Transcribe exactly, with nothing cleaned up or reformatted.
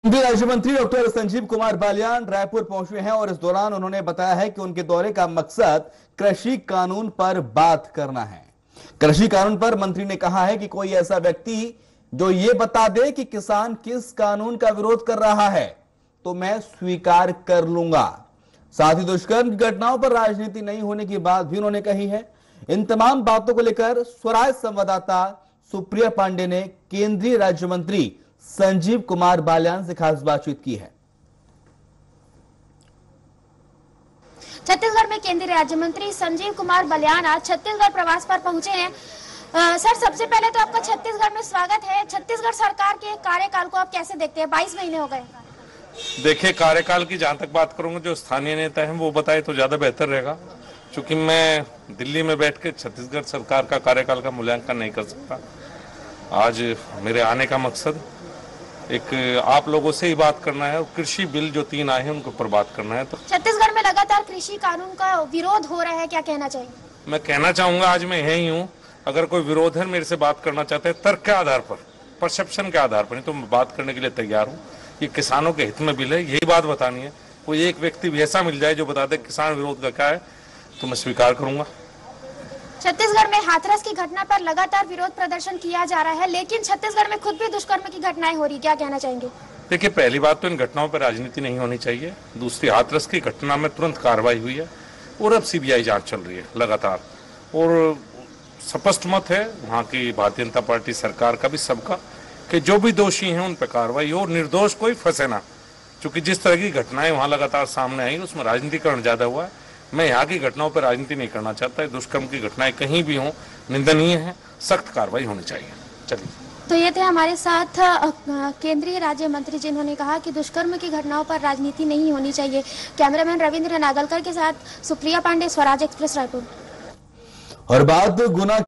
केंद्रीय राज्य मंत्री डॉक्टर संजीव कुमार बालियान रायपुर पहुंचे हैं और इस दौरान उन्होंने बताया है कि उनके दौरे का मकसद कृषि कानून पर बात करना है। कृषि कानून पर मंत्री ने कहा है कि कोई ऐसा व्यक्ति जो ये बता दे कि किसान किस कानून का विरोध कर रहा है तो मैं स्वीकार कर लूंगा। साथ ही दुष्कर्म की घटनाओं पर राजनीति नहीं होने की बात भी उन्होंने कही है। इन तमाम बातों को लेकर स्वराज संवाददाता सुप्रिया पांडे ने केंद्रीय राज्य मंत्री संजीव कुमार बालियान से खास बातचीत की है। छत्तीसगढ़ में केंद्रीय राज्य मंत्री संजीव कुमार बालियान आज छत्तीसगढ़ प्रवास पर पहुंचे हैं। आ, सर, सबसे पहले तो आपका छत्तीसगढ़ में स्वागत है। छत्तीसगढ़ सरकार के कार्यकाल को आप कैसे देखते हैं? बाईस महीने हो गए। देखिए, कार्यकाल की जहां तक बात करूंगा, जो स्थानीय नेता हैं वो बताए तो ज्यादा बेहतर रहेगा, क्योंकि मैं दिल्ली में बैठ के छत्तीसगढ़ सरकार का कार्यकाल का मूल्यांकन नहीं कर सकता। आज मेरे आने का मकसद एक आप लोगों से ही बात करना है और कृषि बिल जो तीन आए हैं उनके ऊपर बात करना है। तो छत्तीसगढ़ में लगातार कृषि कानून का विरोध हो रहा है, क्या कहना चाहिए? मैं कहना चाहूंगा, आज मैं यही हूँ, अगर कोई विरोध है, मेरे से बात करना चाहते हैं तर्क के आधार पर, परसेप्शन के आधार पर, नहीं तो मैं बात करने के लिए तैयार हूँ। ये किसानों के हित में बिल है, यही बात बतानी है। कोई एक व्यक्ति भी ऐसा मिल जाए जो बता दे किसान विरोध का क्या है तो मैं स्वीकार करूंगा। छत्तीसगढ़ में हाथरस की घटना पर लगातार विरोध प्रदर्शन किया जा रहा है, लेकिन छत्तीसगढ़ में खुद भी दुष्कर्म की घटनाएं हो रही, क्या कहना चाहेंगे? देखिए, पहली बात तो इन घटनाओं पर राजनीति नहीं होनी चाहिए। दूसरी, हाथरस की घटना में तुरंत कार्रवाई हुई है और अब सीबीआई जांच चल रही है लगातार, और स्पष्ट मत है वहाँ की भारतीय जनता पार्टी सरकार का भी, सबका, कि जो भी दोषी हैं उन पर कार्रवाई हो और निर्दोष कोई फंसे ना। क्योंकि जिस तरह की घटनाएं वहाँ लगातार सामने आई उसमें राजनीतिकरण ज्यादा हुआ है। मैं यहाँ की घटनाओं पर राजनीति नहीं करना चाहता। दुष्कर्म की घटनाएं कहीं भी हों निंदनीय है, सख्त कार्रवाई होनी चाहिए। चलिए, तो ये थे हमारे साथ केंद्रीय राज्य मंत्री, जिन्होंने कहा कि दुष्कर्म की घटनाओं पर राजनीति नहीं होनी चाहिए। कैमरामैन रविंद्र नागलकर के साथ सुप्रिया पांडे, स्वराज एक्सप्रेस, रायपुर। और बात गुना